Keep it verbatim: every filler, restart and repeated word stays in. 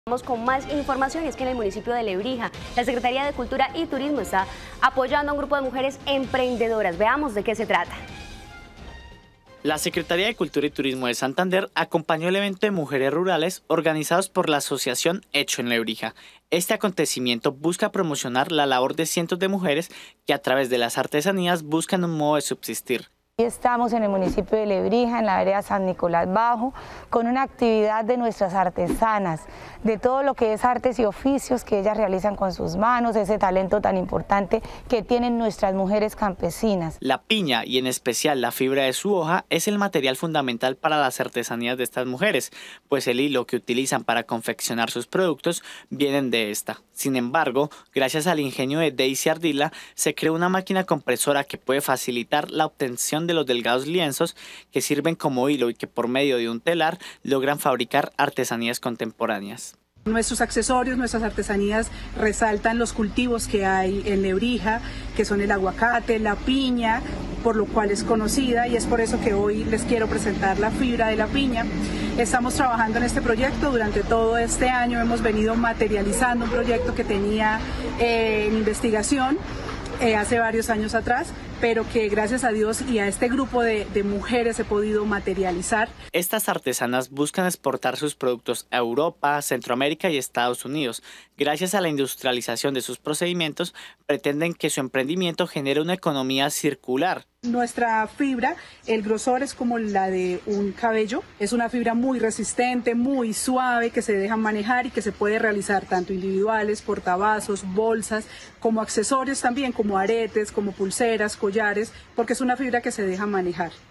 Vamos con más información, y es que en el municipio de Lebrija, la Secretaría de Cultura y Turismo está apoyando a un grupo de mujeres emprendedoras. Veamos de qué se trata. La Secretaría de Cultura y Turismo de Santander acompañó el evento de mujeres rurales organizados por la asociación Hecho en Lebrija. Este acontecimiento busca promocionar la labor de cientos de mujeres que a través de las artesanías buscan un modo de subsistir. Estamos en el municipio de Lebrija, en la vereda San Nicolás Bajo, con una actividad de nuestras artesanas, de todo lo que es artes y oficios que ellas realizan con sus manos, ese talento tan importante que tienen nuestras mujeres campesinas. La piña, y en especial la fibra de su hoja, es el material fundamental para las artesanías de estas mujeres, pues el hilo que utilizan para confeccionar sus productos vienen de esta. Sin embargo, gracias al ingenio de Daisy Ardila, se creó una máquina compresora que puede facilitar la obtención de los delgados lienzos que sirven como hilo y que por medio de un telar logran fabricar artesanías contemporáneas. Nuestros accesorios, nuestras artesanías resaltan los cultivos que hay en Lebrija, que son el aguacate, la piña, por lo cual es conocida, y es por eso que hoy les quiero presentar la fibra de la piña. Estamos trabajando en este proyecto durante todo este año, hemos venido materializando un proyecto que tenía eh, en investigación eh, hace varios años atrás, pero que gracias a Dios y a este grupo de, de mujeres he podido materializar. Estas artesanas buscan exportar sus productos a Europa, Centroamérica y Estados Unidos. Gracias a la industrialización de sus procedimientos, pretenden que su emprendimiento genere una economía circular. Nuestra fibra, el grosor es como la de un cabello, es una fibra muy resistente, muy suave, que se deja manejar y que se puede realizar tanto individuales, portavasos, bolsas, como accesorios también, como aretes, como pulseras, collares, porque es una fibra que se deja manejar.